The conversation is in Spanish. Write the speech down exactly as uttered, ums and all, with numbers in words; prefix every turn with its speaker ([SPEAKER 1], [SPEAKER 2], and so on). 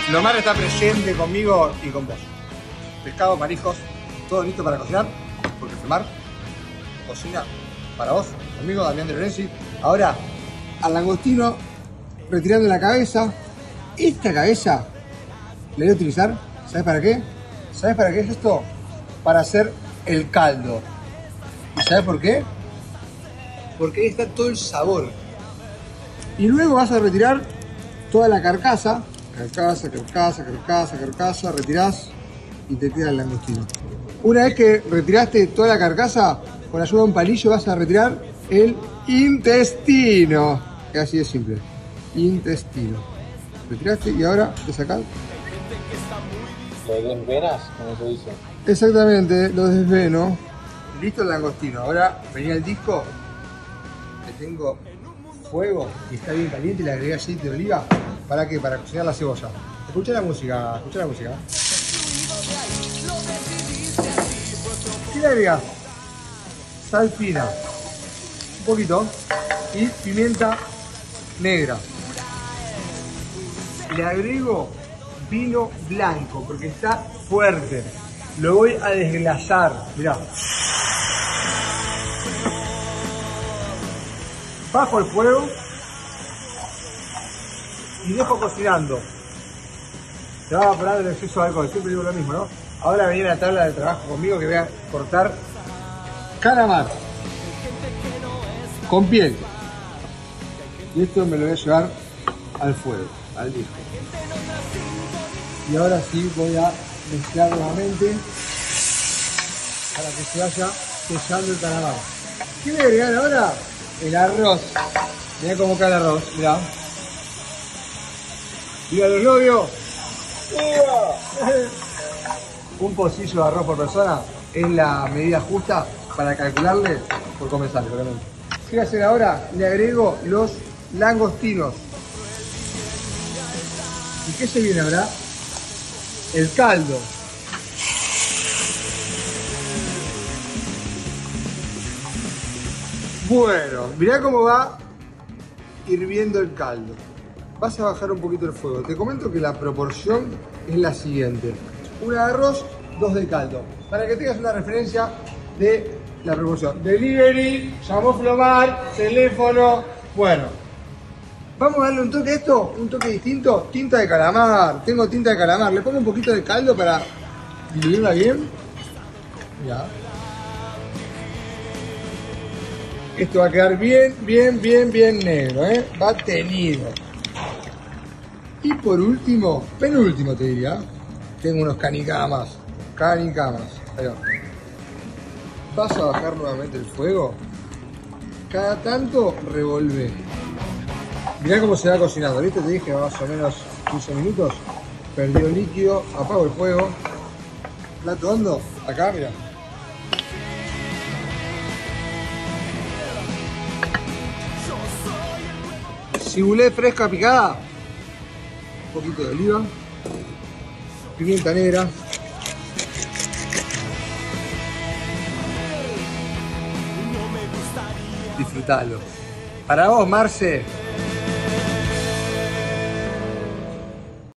[SPEAKER 1] Flomar está presente conmigo y con vos. Pescado, mariscos, todo listo para cocinar, porque Flomar cocina para vos, conmigo, Damián de Lorenzi. Ahora, al langostino, retirando la cabeza. Esta cabeza la voy a utilizar, ¿sabes para qué? ¿Sabes para qué es esto? Para hacer el caldo. ¿Y sabes por qué? Porque ahí está todo el sabor. Y luego vas a retirar toda la carcasa, carcasa, carcasa, carcasa, carcasa, retirás y te queda el langostino. Una vez que retiraste toda la carcasa, con ayuda de un palillo vas a retirar el intestino. Es así de simple. Intestino. Retiraste y ahora te sacás.
[SPEAKER 2] ¿Lo desvenas, como se dice?
[SPEAKER 1] Exactamente, lo desveno. Listo el langostino. Ahora venía el disco. Le tengo fuego y está bien caliente y le agregué aceite de oliva. ¿Para qué? Para cocinar la cebolla. Escucha la música, escucha la música. ¿Qué le agregas? Sal fina, un poquito, y pimienta negra. Le agrego vino blanco porque está fuerte. Lo voy a desglasar, mirá. Bajo el fuego y dejo cocinando. Se va a evaporar el exceso de alcohol, siempre digo lo mismo, ¿no? Ahora venía la tabla de trabajo conmigo que voy a cortar calamar con piel. Y esto me lo voy a llevar al fuego, al disco. Y ahora sí voy a mezclar nuevamente para que se vaya sellando el calamar. ¿Qué voy a agregar ahora? El arroz. Mirá cómo cae el arroz, mirá. ¡Viva los novios! ¡Viva! Un pocillo de arroz por persona es la medida justa para calcularle por comenzar, obviamente. ¿Qué voy a hacer ahora? Le agrego los langostinos. ¿Y qué se viene ahora? El caldo. Bueno, mirá cómo va hirviendo el caldo. Vas a bajar un poquito el fuego. Te comento que la proporción es la siguiente. Una de arroz, dos de caldo. Para que tengas una referencia de la proporción. Delivery, llamó Flomar, teléfono. Bueno, vamos a darle un toque a esto, un toque distinto. Tinta de calamar. Tengo tinta de calamar. Le pongo un poquito de caldo para diluirla bien. Ya. Esto va a quedar bien, bien, bien, bien negro, ¿eh? Va tenido. Y por último, penúltimo te diría, tengo unos canicamas. Canicamas. Ahí va. Vas a bajar nuevamente el fuego. Cada tanto revolvé. Mirá cómo se va cocinando, ¿viste? Te dije más o menos quince minutos. Perdió líquido, apago el fuego. Plato hondo, acá, mirá. Cibulet fresca picada, un poquito de oliva, pimienta negra, disfrutalo. Para vos, Marce,